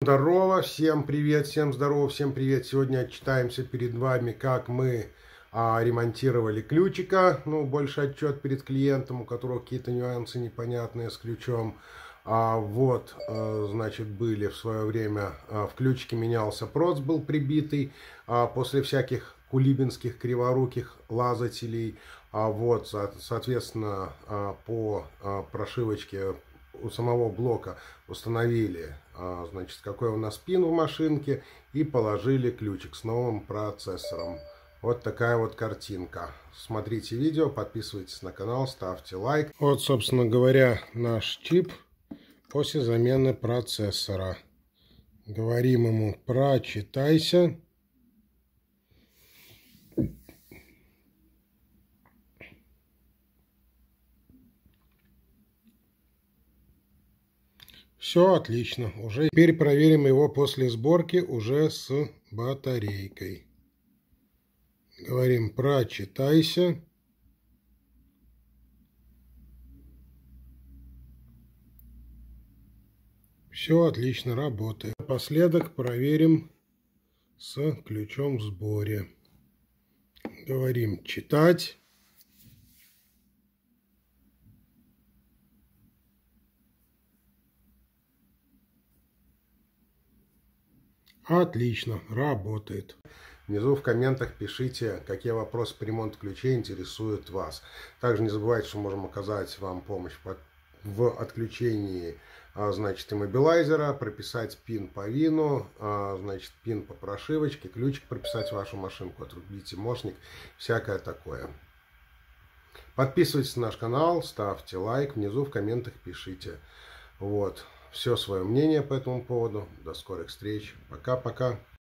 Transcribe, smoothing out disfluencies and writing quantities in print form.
Здорово, всем привет, всем здорово, всем привет. Сегодня отчитаемся перед вами, как мы ремонтировали ключика. Ну, больше отчет перед клиентом, у которого какие-то нюансы непонятные с ключом. Значит, были в свое время, в ключике менялся проц, был прибитый, после всяких кулибинских криворуких лазателей. Соответственно, по прошивочке у самого блока установили, значит, какой у нас пин в машинке, и положили ключик с новым процессором. Вот такая вот картинка. Смотрите видео, подписывайтесь на канал, ставьте лайк. Вот, собственно говоря, наш чип после замены процессора. Говорим ему: прочитайся. Все отлично. Уже теперь проверим его после сборки уже с батарейкой. Говорим: прочитайся. Все отлично работает. Напоследок проверим с ключом в сборе. Говорим: читать. Отлично, работает. Внизу в комментах пишите, какие вопросы по ремонту ключей интересуют вас. Также не забывайте, что можем оказать вам помощь в отключении, значит, иммобилайзера, прописать пин по вину, значит, пин по прошивочке, ключик прописать в вашу машинку, отрубить мощник, всякое такое. Подписывайтесь на наш канал, ставьте лайк, внизу в комментах пишите. Вот, все свое мнение по этому поводу. До скорых встреч. Пока-пока.